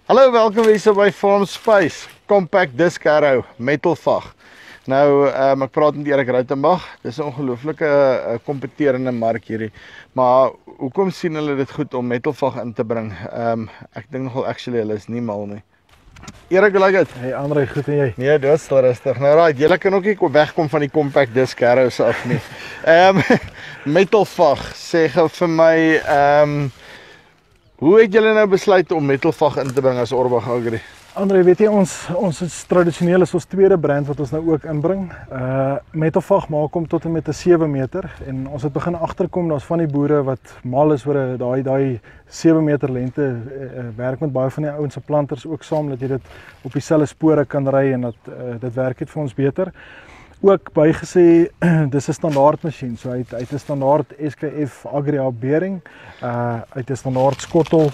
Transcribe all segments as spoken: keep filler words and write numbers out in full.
Hallo, welkom weer by Farm Space, Compact Disc Arrow, Metalvag. Nou, um, ek praat met Erik Ruitenbach. Dis 'n ongelooflike uh, kompeterende mark hierdie. Maar hoekom sien hulle dit goed om Metalvag in te bring? Um, ek dink nogal actually hulle is nie mal nie. Erik, hoe lyk dit? Hey Andre, goed en jy? Nee, dit is rustig. Nou right, julle kan ook nie wegkom van die Compact Disc Arrows af nie. Ehm um, Metalvag, sê gou vir my, ehm um, hoe het julle nou besluit om Metalvag in te bring as Orbach Agri? Andre, weet jy, ons ons is tradisioneel is ons tweede brand wat ons nou ook inbring. Uh Metalvag maak hom tot en met 'n sewe meter en ons het begin agterkom daar's van die boere wat mal is oor 'n daai daai sewe meter lengte uh, werk met baie van die ouens se planters ook saam dat jy dit op dieselfde spore kan ry en dat uh, dit werk het vir ons beter. Ook bygesê dis 'n standaard masjien. So hy het, hy het 'n standaard S K F Agri bearing, uh hy het 'n standaard skottel.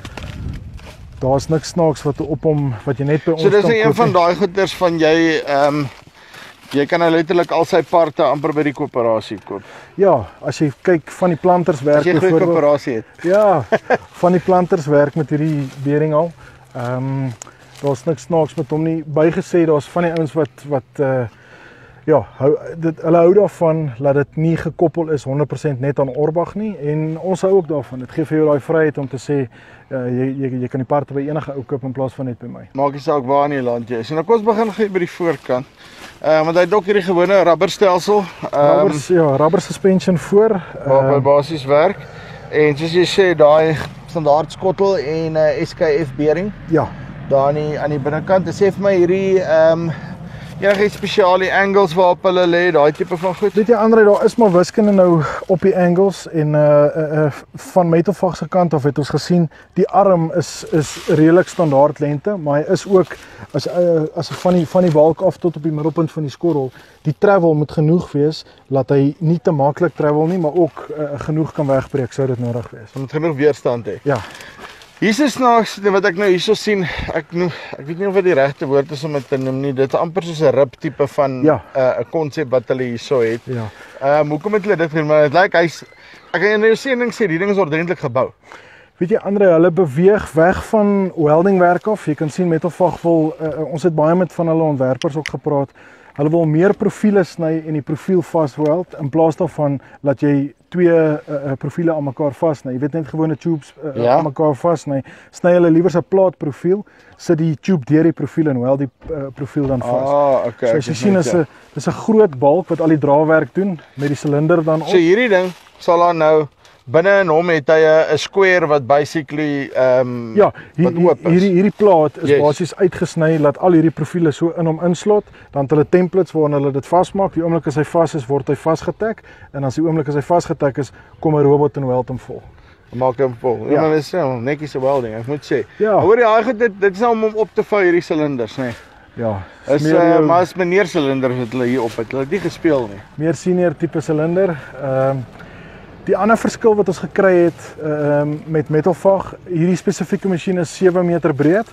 Daar's niks snaaks wat op hom wat jy net by ons so, kan dis een van daai goeders van jy ehm um, jy kan nou letterlik al sy parte amper by die koöperasie koop. Ja, as jy kyk van die planters werk as jy 'n goeie koöperasie het. Ja, van die planters werk met hierdie bearing al. Ehm um, daar's niks snaaks met hom nie. Bygesê daar's van die ouens wat wat uh ja, hou dit hulle hou daarvan dat dit nie gekoppel is honderd persent net aan Orbach nie en ons hou ook daarvan. Dit gee vir jou daai vryheid om te sê uh, jy, jy jy kan die parte by enige ou koop in plaas van net by my. Maak nie saak waar in die land jy is. En dan kom ons begin gee by die voorkant. Uh want hy het ook hierdie gewone rubberstelsel. Um, Rubbers, ja, rubber suspension voor waar by uh, basies werk. En soos jy sê, daai standaard skottel en 'n uh, S K F bearing. Ja. Daar aan die aan die binnekant. Dit sê vir my hierdie ehm um, enige spesiale angles waarop hulle lê, daai tipe van goed. Weet jy Andre, daar is maar wiskunde nou op die angles en uh, uh, uh van Metalvag se kant af het ons gesien die arm is is redelik standaard lengte, maar hy is ook as uh, as van die van die balk af tot op die middelpunt van die skorrel. Die travel moet genoeg wees dat hy nie te maklik travel nie, maar ook uh, genoeg kan wegbreek sou dit nodig wees. Hy moet genoeg weerstand hê. Ja. Hier is snaaks wat ek nou hierso sien. Ek noem ek weet nie of dit die regte woord is om dit te noem nie. Dit is amper soos 'n rib tipe van 'n ja. uh, konsep wat hulle hierso het. Ja. Ehm um, hoekom het hulle dit gedoen? Maar dit lyk hy's ek kan jou sê ding sê die ding is ordentlik gebou. Weet jy Andre, hulle beweeg weg van weldingwerk af. Jy kan sien Metalvag wil uh, ons het baie met van hulle ontwerpers ook gepraat. Hulle wil meer profiele sny en die profiel vasweld in plaas daarvan dat jy twee uh, uh, profiele aan mekaar vasny. Jy weet net gewone tubes uh, ja. aan mekaar vasny. Sny hulle liewer 'n plaatprofiel, sit die tube deur die profiel en wel die uh, profiel dan vas. Ah, okay. So as jy sien is 'n dis 'n groot balk wat al die draaiwerk doen met die silinder dan op. So hierdie ding sal dan nou binne in hom het hy 'n square wat basically ehm um, ja, hier, hierdie hierdie plaat is yes. basies uitgesny laat al hierdie profiele so in hom inslot, dan het hulle templates waarin hulle dit vasmaak. Die oomblik as hy vas is, word hy vasgetek en as die oomblik as hy vasgetek is, kom 'n robot en weld hom vol. Maak hom vol. Ja, maar dis so netjies 'n welding, ek moet sê. Ja. Hoor jy, hy dit dit is nou om hom op te vou hierdie silinders, nê. Nee. Ja. Is uh, maar as meneer silinders wat hulle hier op het, hulle het nie gespeel nie. Meer senior tipe silinder. Ehm um, Die ander verskil wat ons gekry het um, met Metalvag, hierdie spesifieke masjien is sewe meter breed.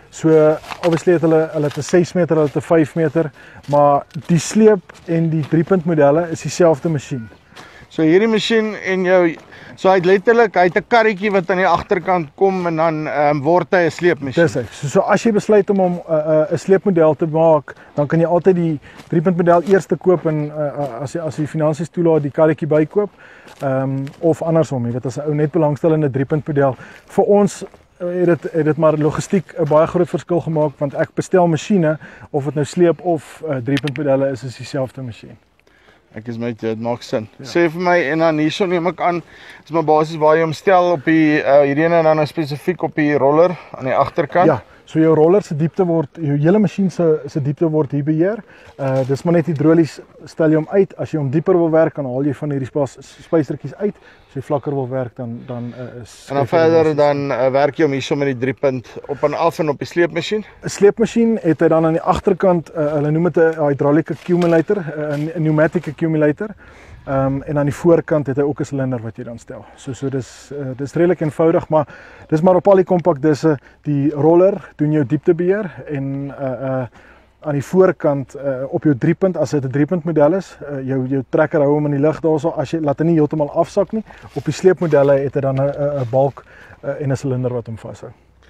So obviously het hulle hulle het 'n ses meter, hulle het 'n vyf meter, maar die sleep en die drie-punt modelle is dieselfde masjien. So hierdie masjien en jou so hy het letterlik, hy het 'n karretjie wat aan die agterkant kom en dan um, word hy 'n sleepmasjien. Dis hy. So, so as jy besluit om hom 'n uh, uh, 'n sleepmodel te maak, dan kan jy altyd die drie-punt model eers te koop en uh, as jy as jy finansies toelaat die karretjie bykoop. Ehm um, of andersom, jy weet as 'n ou net belangstel in 'n drie-punt model. Vir ons het dit het dit maar logistiek 'n baie groot verskil gemaak want ek bestel masjiene of dit nou sleep of uh, drie-punt modelle is is dieselfde masjien. Ek is met dit maak sin. Ja. Sê vir my en dan hierso neem ek aan is maar basies waar jy hom stel op die uh, hierdie en dan spesifiek op die roller aan die agterkant. Ja. So jou roller se diepte word jou hele masjien se se diepte word hier beheer. Uh dis maar net hidrolies stel jy hom uit. As jy hom dieper wil werk, dan haal jy van hierdie spysertjies uit. As jy vlakker wil werk, dan dan uh, is En dan verder dan uh, werk jy hom hierso met die drie punt op en af en op die sleepmasjien. 'n Sleepmasjien het hy dan aan die agterkant, uh, hulle noem dit 'n hydraulic accumulator, 'n uh, pneumatic accumulator. Ehm um, en aan die voorkant het hy ook 'n silinder wat jy dan stel. So so dis uh, dis redelik eenvoudig, maar dis maar op al die kompak disse die roller doen jou dieptebeheer en uh uh aan die voorkant uh, op jou drie-punt as dit 'n drie-punt model is, uh, jou jou trekker hou hom in die lug daarso as jy laat hy nie heeltemal afsak nie. Op die sleepmodelle het hy dan 'n 'n balk uh, en 'n silinder wat hom vashou.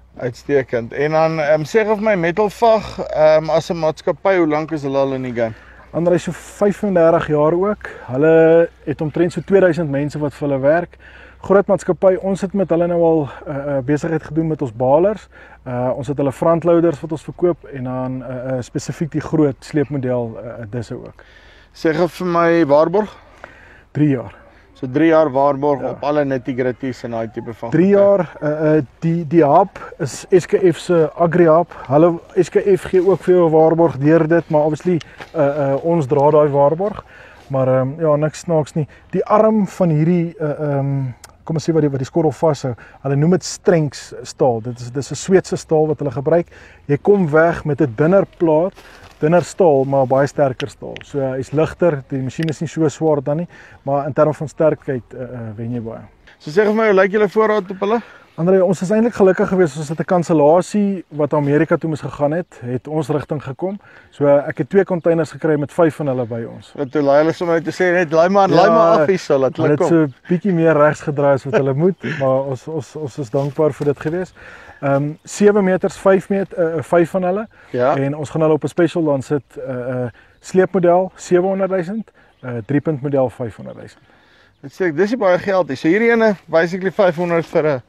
Uitstekend. En dan um, sê gou vir my Metalvag, um, as 'n maatskappy, hoe lank is hulle al in die game? André is so vyfendertig jaar ook. Hulle het omtrent so tweeduisend mense wat vir hulle werk. Groot maatskappy, ons het met hulle nou al uh, uh, besigheid gedoen met ons balers. Uh, ons het hulle frontloaders wat ons verkoop en dan uh, uh, spesifiek die groot sleepmodel uh, disse ook. Sê gou vir my waarborg? drie jaar. So drie jaar waarborg Ja. op alle nitty-gritties en daai tipe van drie goede. jaar, uh, uh, die die hub is S K F se Agri-hub. Hulle S K F gee ook vir jou 'n waarborg deur dit, maar obviously uh, uh, ons dra daai waarborg. Maar um, ja, niks snaaks nie. Die arm van hierdie uh, um, kom ons sê wat die wat die skottel vashou. Hulle noem dit Strengths staal. Dit is dis 'n Sweedse staal wat hulle gebruik. Jy kom weg met 'n dunner plaat, dunner staal, maar baie sterker staal. So uh, hy's ligter, die masjien is nie so swaar dan nie, maar in terme van sterkheid uh, uh, wen jy baie. So sê vir my, hoe lyk julle voorraad op hulle? André, ons is eintlik gelukkig geweest, ons het 'n kansellasie wat Amerika toe moes gegaan het, het ons rigting gekom. So ek het twee containers gekry met vyf van hulle by ons. Wat toe laai hulle sommer te sê net laai maar, laai maar af hier sal laat hulle hulle het kom. so bietjie meer regs gedraai as wat hulle moet, maar ons ons ons is dankbaar vir dit geweest. Ehm um, sewe meters, vyf meter, uh, vyf van hulle. Ja. En ons gaan hulle op 'n special dan sit 'n uh, uh, sleepmodel sewehonderdduisend, 'n uh, drie-punt model vyfhonderdduisend. Dit sê ek, dis nie baie geld nie. So hierdie ene basically vyfhonderd vir 'n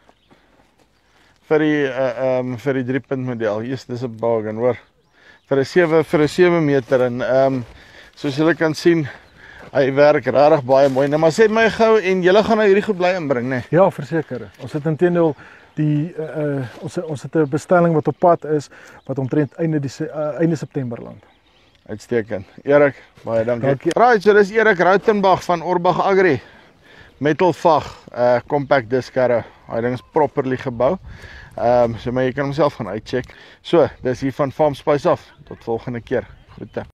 vir die uh, um vir die drie-punt model. Yes, dis 'n bargain, hoor. Vir 'n sewe vir 'n sewe meter en um soos julle kan sien, hy werk regtig baie mooi. Nou maar sê my gou en julle gaan nou hierdie goed bly inbring, né? Ja, verseker. Ons het intendeel die uh, uh, ons ons het 'n bestelling wat op pad is wat omtrent einde die uh, einde September land. Uitstekend. Erik, baie dankie. Dankie. Right, so dis Erik Rautenbach van Orbach Agri. Metalvag, uh compact disc carro. Hy ding is properly gebou. Ehm um, so maar jy kan homself gaan uitcheck. So, dis hier van Farm Spice af. Tot volgende keer. Groete.